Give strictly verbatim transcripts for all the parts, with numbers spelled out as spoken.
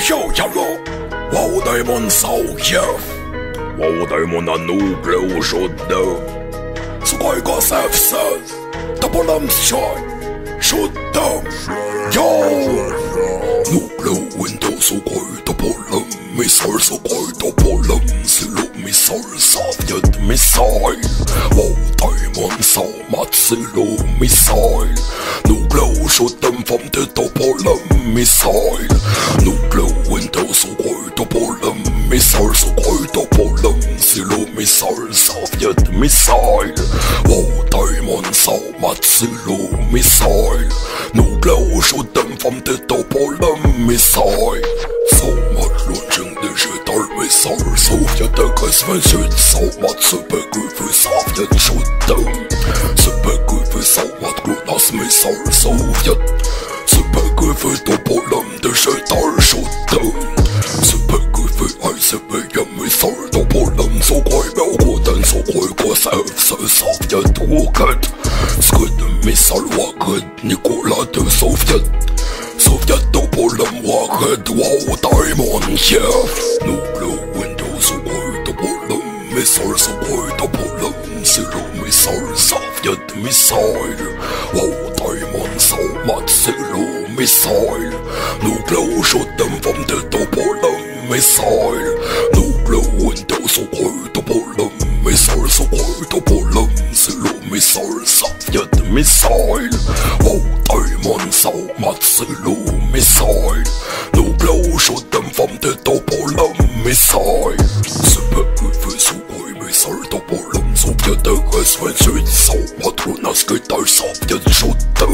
Yo, jalla, wow, Diamond Saugjef. Wow, Diamond er noble og skjodde. Så går jeg og sefses. Ta på lamskjøy. Skjodde. Yo. Noble window så går jeg ta på lam. Missar så går jeg ta på lam. Silo missar savjet missile. Wow, Diamond sa mat silo missile. Noble og skjodde famte ta på lam missile. Noble window så går jeg ta på lam. Missar så går jeg ta på lam. Silo missile savjet missile. Wow, Diamond sa mat silo missile. Noble og skjodde famte ta på lam missile. Somat lunchen det skjuter missile. Sovjet det kasvens ut. Somat supergrufu savjet skjodde. Supergrufu somat grunas missile. Sovjet supergrufu ta på lam det skjuter skjodde. Supergrufu er supergrufu missile ta på lam. Så går jeg med å gå den så går jeg og sevse savjet åket. Skudde missile åket Nikola du sovjet. Sovjet ta på lam åket. Wow, Diamond kjef. Noble window så går jeg ta på lam. Missile så går jeg ta på lam. Silo missile savjet missile. Wow, Diamond sa mat silo missile. Noble skjodde famte ta på lam missile. Noble window så går jeg ta på lam. Missile så går jeg ta på lam. Silo missile savjet missile. Wow, Diamond sa mat silo missile. Noble skjodde famte ta på lam missile. Supergrufu så går jeg missile ta på lam. Sovjet det kasvens ut. Sa mat grunas skytter savjet skjodde.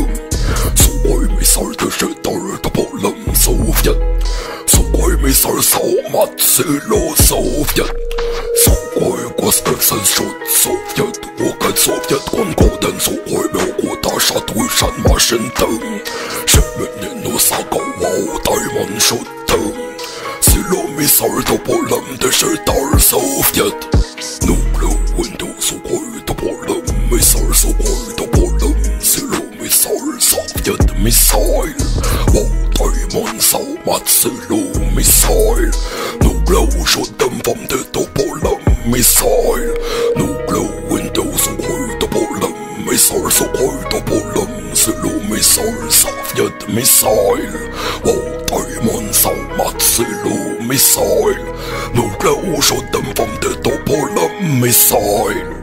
Så går jeg missile det skjuter ta på lam. Sovjet. Så går jeg missile sa mat silo Sovjet. Så går jeg og støvsen skjod Sovjet. Åket Sovjet kon koden. Så går jeg med å gå ta sjatusjen maskinen. Kjømmen og saga wow, Diamond skjodde. Silo missile ta på lam det skjuter Sovjet. Noble window så går jeg ta på lam. Missile så går jeg ta på lam. Silo missile savjet missile. Wow, Diamond sa mat silo missile. Noble skjodde famte ta på lam missile. Noble window så går jeg ta på lam. Missile så går jeg ta på lam. Silo missile savjet missile. Wow, Diamond sa mat silo missile. Noble skjodde famte ta på lam missile.